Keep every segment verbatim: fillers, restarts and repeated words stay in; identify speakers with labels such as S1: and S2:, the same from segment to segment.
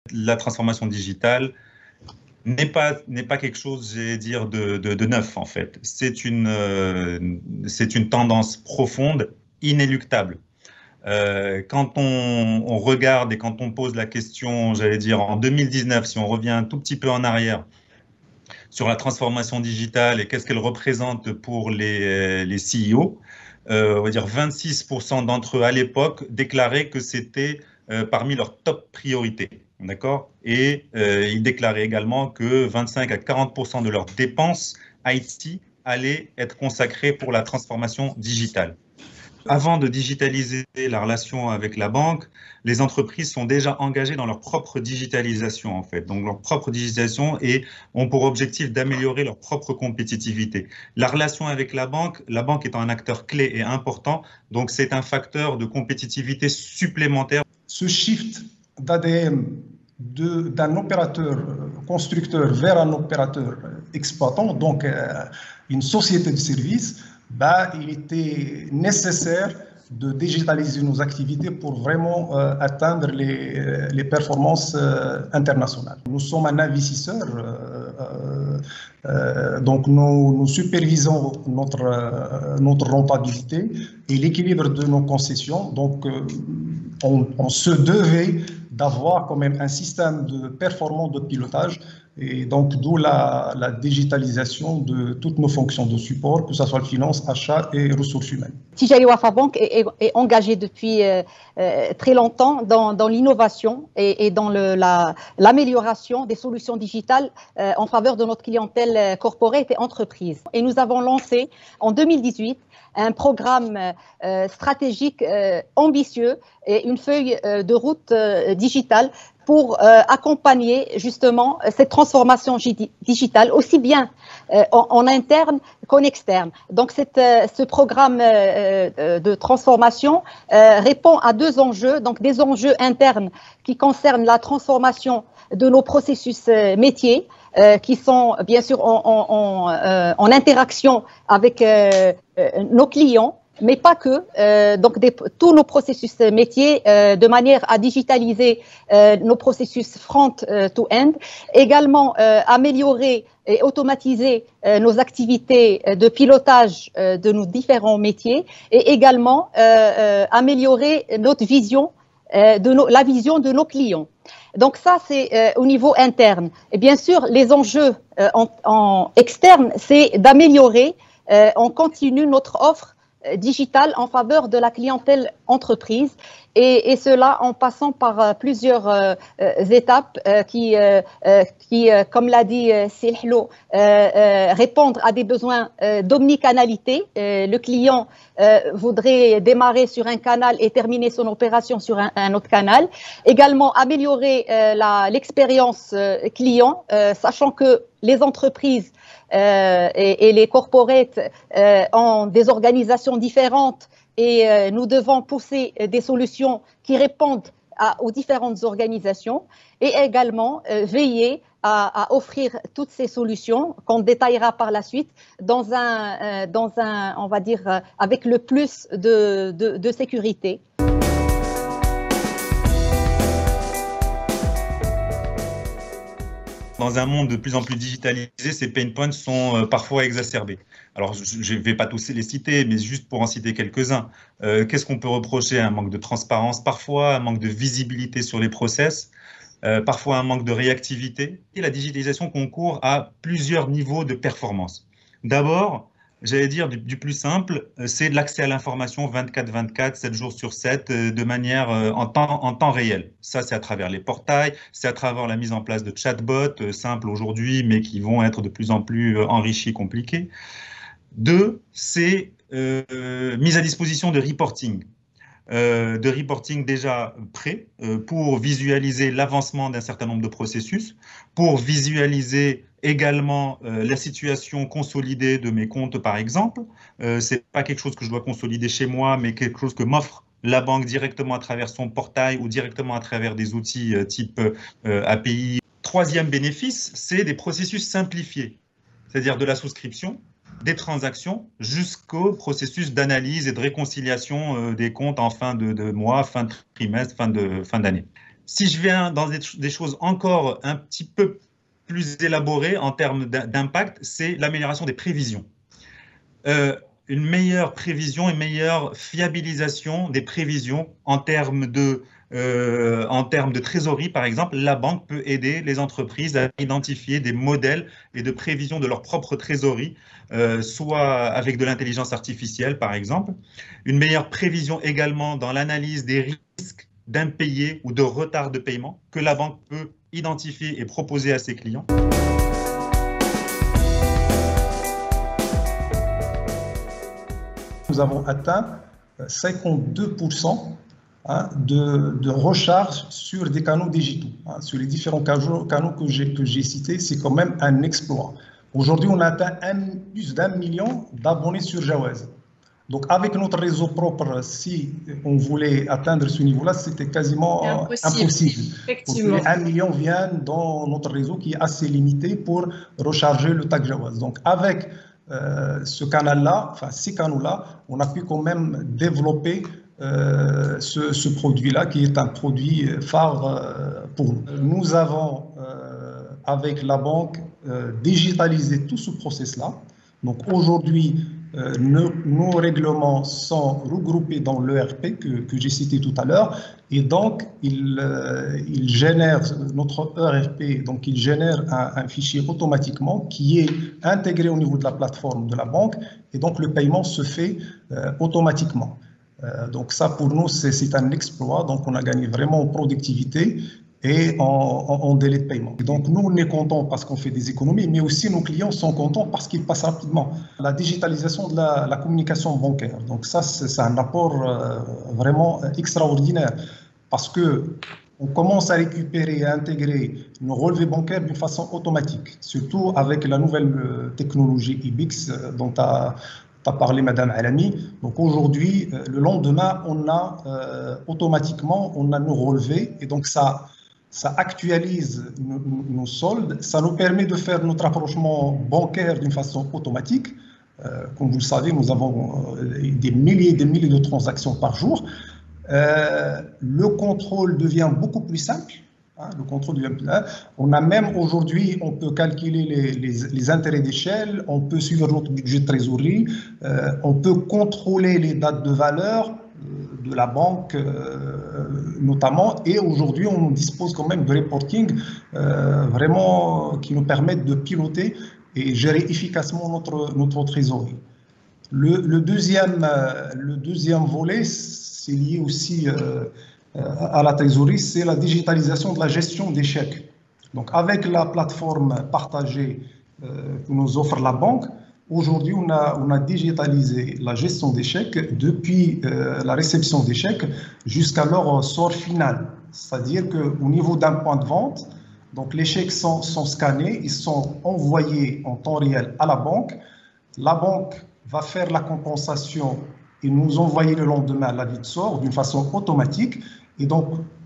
S1: la transformation digitale n'est pas, n'est pas quelque chose, j'allais dire, de, de, de neuf, en fait. C'est une, euh, c'est une tendance profonde, inéluctable. Euh, quand on, on regarde et quand on pose la question, j'allais dire, en deux mille dix-neuf, si on revient un tout petit peu en arrière, sur la transformation digitale et qu'est-ce qu'elle représente pour les, les C E O, euh, on va dire vingt-six pour cent d'entre eux à l'époque déclaraient que c'était euh, parmi leurs top priorités. D'accord? Et euh, ils déclaraient également que vingt-cinq à quarante pour cent de leurs dépenses I T allaient être consacrées pour la transformation digitale. Avant de digitaliser la relation avec la banque, les entreprises sont déjà engagées dans leur propre digitalisation, en fait. Donc, leur propre digitalisation et ont pour objectif d'améliorer leur propre compétitivité. La relation avec la banque, la banque étant un acteur clé et important, donc c'est un facteur de compétitivité supplémentaire.
S2: Ce shift d'A D M d'un opérateur constructeur vers un opérateur exploitant, donc euh, une société de services, bah, il était nécessaire de digitaliser nos activités pour vraiment euh, atteindre les, les performances euh, internationales. Nous sommes un investisseur, euh, euh, donc nous, nous supervisons notre, euh, notre rentabilité et l'équilibre de nos concessions. Donc euh, on, on se devait d'avoir quand même un système de performant de pilotage et donc d'où la, la digitalisation de toutes nos fonctions de support, que ce soit le finance, achat et ressources humaines.
S3: Tijari Wafa Bank est, est, est engagé depuis euh, très longtemps dans, dans l'innovation et, et dans l'amélioration la, des solutions digitales euh, en faveur de notre clientèle corporate et entreprise. Et nous avons lancé en deux mille dix-huit un programme euh, stratégique euh, ambitieux et une feuille euh, de route euh, digitale pour euh, accompagner justement cette transformation digitale aussi bien euh, en, en interne qu'en externe. Donc cette, euh, ce programme euh, de transformation euh, répond à deux enjeux, donc des enjeux internes qui concernent la transformation de nos processus euh, métiers, Euh, qui sont bien sûr en, en, en, euh, en interaction avec euh, euh, nos clients, mais pas que, euh, donc des, tous nos processus métiers euh, de manière à digitaliser euh, nos processus front-to-end, également euh, améliorer et automatiser euh, nos activités de pilotage euh, de nos différents métiers et également euh, euh, améliorer notre vision, euh, de nos, la vision de nos clients. Donc ça, c'est euh, au niveau interne. Et bien sûr, les enjeux euh, en, en externe, c'est d'améliorer euh, en continu notre offre euh, digitale en faveur de la clientèle entreprise et, et cela en passant par euh, plusieurs euh, euh, étapes euh, qui, euh, euh, qui euh, comme l'a dit euh, Silhlo, euh, euh, répondre à des besoins euh, d'omnicanalité. Euh, le client euh, voudrait démarrer sur un canal et terminer son opération sur un, un autre canal. Également, améliorer euh, l'expérience euh, client, euh, sachant que les entreprises euh, et, et les corporates euh, ont des organisations différentes et euh, nous devons pousser des solutions qui répondent à, aux différentes organisations et également euh, veiller à, à offrir toutes ces solutions qu'on détaillera par la suite dans un, euh, dans un, on va dire, euh, avec le plus de, de, de sécurité.
S1: Dans un monde de plus en plus digitalisé, ces pain points sont euh, parfois exacerbés. Alors, je ne vais pas tous les citer, mais juste pour en citer quelques-uns. Euh, Qu'est-ce qu'on peut reprocher? Un manque de transparence parfois, un manque de visibilité sur les process, euh, parfois un manque de réactivité. Et la digitalisation concourt à plusieurs niveaux de performance. D'abord, j'allais dire du, du plus simple, c'est de l'accès à l'information vingt-quatre vingt-quatre, sept jours sur sept, de manière euh, en, temps, en temps réel. Ça, c'est à travers les portails, c'est à travers la mise en place de chatbots euh, simples aujourd'hui, mais qui vont être de plus en plus euh, enrichis, compliqués. Deux, c'est euh, mise à disposition de reporting. Euh, de reporting déjà prêt euh, pour visualiser l'avancement d'un certain nombre de processus, pour visualiser également euh, la situation consolidée de mes comptes, par exemple. Euh, ce n'est pas quelque chose que je dois consolider chez moi, mais quelque chose que m'offre la banque directement à travers son portail ou directement à travers des outils euh, type euh, A P I. Troisième bénéfice, c'est des processus simplifiés, c'est-à-dire de la souscription, des transactions jusqu'au processus d'analyse et de réconciliation euh, des comptes en fin de, de mois, fin de trimestre, fin de fin d'année. Si je viens dans des, des choses encore un petit peu plus élaborées en termes d'impact, c'est l'amélioration des prévisions. Euh, une meilleure prévision, une meilleure fiabilisation des prévisions en termes de, euh, en termes de trésorerie, par exemple. La banque peut aider les entreprises à identifier des modèles et de prévision de leur propre trésorerie, euh, soit avec de l'intelligence artificielle, par exemple. Une meilleure prévision également dans l'analyse des risques d'impayés ou de retard de paiement que la banque peut identifier et proposer à ses clients.
S2: Nous avons atteint cinquante-deux pour cent hein, de, de recharge sur des canaux digitaux. Hein, sur les différents canaux, canaux que j'ai cités, c'est quand même un exploit. Aujourd'hui, on a atteint un, plus d'un million d'abonnés sur Jawaz. Donc, avec notre réseau propre, si on voulait atteindre ce niveau-là, c'était quasiment impossible. impossible.
S4: Effectivement.
S2: Parce que un million vient dans notre réseau qui est assez limité pour recharger le tag Jawaz. Donc, avec euh, ce canal-là, enfin ces canaux-là, on a pu quand même développer euh, ce, ce produit-là, qui est un produit phare euh, pour nous. Nous avons, euh, avec la banque, euh, digitalisé tout ce process-là. Donc, aujourd'hui, Euh, nos, nos règlements sont regroupés dans l'E R P que, que j'ai cité tout à l'heure et donc il, euh, il génère notre E R P, donc il génère un, un fichier automatiquement qui est intégré au niveau de la plateforme de la banque et donc le paiement se fait euh, automatiquement. Euh, donc ça pour nous c'est un exploit, donc on a gagné vraiment en productivité et en, en, en délai de paiement. Et donc nous, on est contents parce qu'on fait des économies, mais aussi nos clients sont contents parce qu'ils passent rapidement. La digitalisation de la, la communication bancaire, donc ça c'est un apport euh, vraiment extraordinaire parce que on commence à récupérer et à intégrer nos relevés bancaires d'une façon automatique, surtout avec la nouvelle technologie I B X dont a a parlé Madame Alami. Donc aujourd'hui, le lendemain, on a euh, automatiquement, on a nos relevés et donc ça Ça actualise nos, nos soldes, ça nous permet de faire notre rapprochement bancaire d'une façon automatique. Euh, comme vous le savez, nous avons euh, des milliers et des milliers de transactions par jour. Euh, le contrôle devient beaucoup plus simple. Hein, le contrôle devient plus simple. On a même aujourd'hui, on peut calculer les, les, les intérêts d'échelle, on peut suivre notre budget de trésorerie, euh, on peut contrôler les dates de valeur de la banque euh, notamment, et aujourd'hui on dispose quand même de reporting euh, vraiment qui nous permettent de piloter et gérer efficacement notre, notre trésorerie. Le, le, deuxième, le deuxième volet, c'est lié aussi euh, à la trésorerie, c'est la digitalisation de la gestion des chèques. Donc avec la plateforme partagée euh, que nous offre la banque, aujourd'hui, on a, on a digitalisé la gestion des chèques depuis euh, la réception des chèques jusqu'à leur sort final. C'est-à-dire qu'au niveau d'un point de vente, donc les chèques sont, sont scannés, ils sont envoyés en temps réel à la banque. La banque va faire la compensation et nous envoyer le lendemain l'avis de sort d'une façon automatique. Et donc,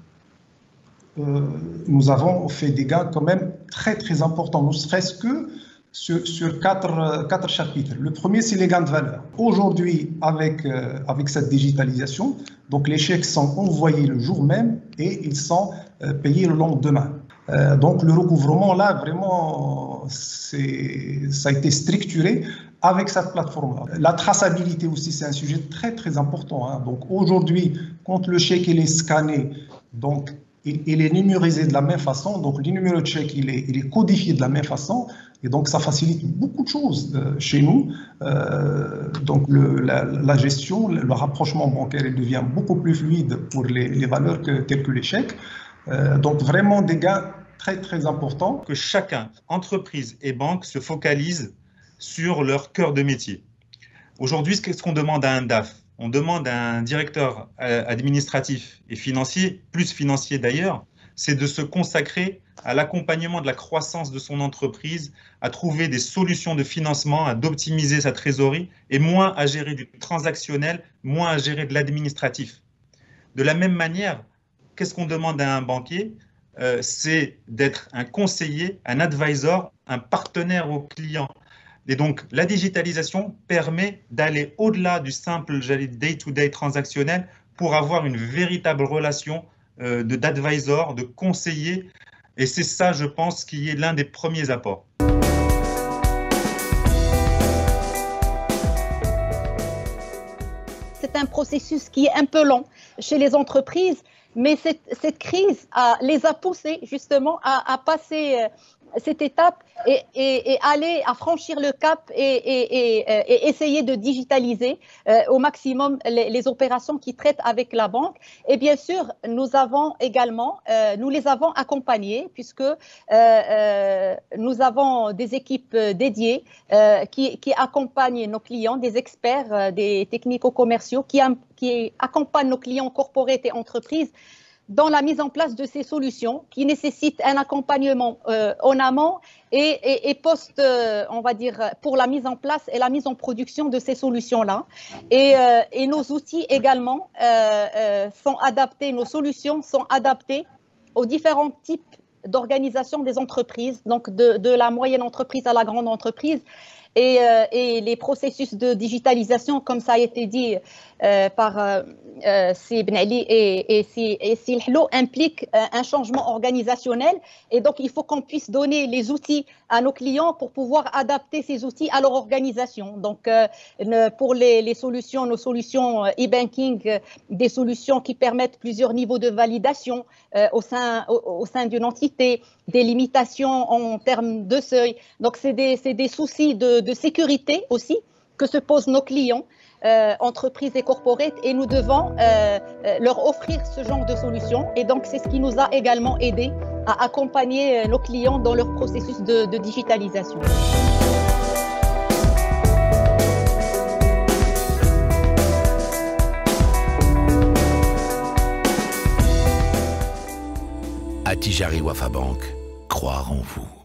S2: euh, nous avons fait des gains quand même très, très importants, ne serait-ce que sur, sur quatre, quatre chapitres. Le premier, c'est les gains de valeur. Aujourd'hui, avec, euh, avec cette digitalisation, donc les chèques sont envoyés le jour même et ils sont euh, payés le lendemain. Euh, donc le recouvrement, là, vraiment, ça a été structuré avec cette plateforme-là. La traçabilité aussi, c'est un sujet très, très important. Hein. Donc aujourd'hui, quand le chèque il est scanné, donc il, il est numérisé de la même façon, donc le numéro de chèque il est, il est codifié de la même façon, et donc ça facilite beaucoup de choses euh, chez nous. Euh, donc le, la, la gestion, le rapprochement bancaire, il devient beaucoup plus fluide pour les, les valeurs que, telles que les chèques. Euh, donc vraiment des gains très très importants.
S1: Que chacun, entreprise et banque, se focalise sur leur cœur de métier. Aujourd'hui, qu'est-ce qu'on demande à un D A F? On demande à un directeur administratif et financier, plus financier d'ailleurs, c'est de se consacrer à l'accompagnement de la croissance de son entreprise, à trouver des solutions de financement, à d'optimiser sa trésorerie et moins à gérer du transactionnel, moins à gérer de l'administratif. De la même manière, qu'est-ce qu'on demande à un banquier? euh, C'est d'être un conseiller, un advisor, un partenaire au client. Et donc, la digitalisation permet d'aller au-delà du simple day-to-day transactionnel pour avoir une véritable relation euh, de d'advisor, de conseiller. Et c'est ça, je pense, qui est l'un des premiers apports.
S3: C'est un processus qui est un peu long chez les entreprises, mais cette, cette crise a, les a poussés justement à, à passer euh, cette étape et, et, et aller à franchir le cap et, et, et, et essayer de digitaliser euh, au maximum les, les opérations qui traitent avec la banque. Et bien sûr, nous avons également, euh, nous les avons accompagnés puisque euh, euh, nous avons des équipes dédiées euh, qui, qui accompagnent nos clients, des experts, euh, des technico-commerciaux qui, qui accompagnent nos clients corporate et entreprises dans la mise en place de ces solutions qui nécessitent un accompagnement euh, en amont et, et, et post, euh, on va dire, pour la mise en place et la mise en production de ces solutions-là. Et, euh, et nos outils également euh, euh, sont adaptés, nos solutions sont adaptées aux différents types d'organisation des entreprises, donc de, de la moyenne entreprise à la grande entreprise. Et, euh, et les processus de digitalisation, comme ça a été dit euh, par euh, Si Ben Ali et, et, si, et Si Lhlo, impliquent euh, un changement organisationnel. Et donc, il faut qu'on puisse donner les outils à nos clients pour pouvoir adapter ces outils à leur organisation. Donc, euh, pour les, les solutions, nos solutions e-banking, euh, des solutions qui permettent plusieurs niveaux de validation euh, au sein, au, au sein d'une entité, des limitations en termes de seuil. Donc, c'est des, c'est des soucis de, de sécurité aussi que se posent nos clients, euh, entreprises et corporates, et nous devons euh, leur offrir ce genre de solutions. Et donc, c'est ce qui nous a également aidé à accompagner nos clients dans leur processus de, de digitalisation.
S4: Attijari Wafa Bank, croire en vous.